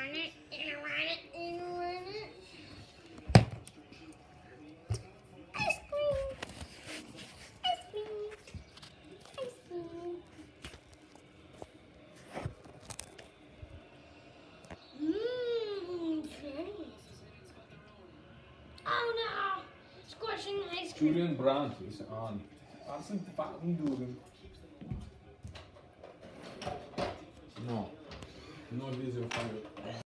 want it, you want it, you want it. Ice cream. Ice cream. Ice cream. Oh no! Squashing ice cream. Julian Brandt is on. Wat is een fucking doen? No. No video fire.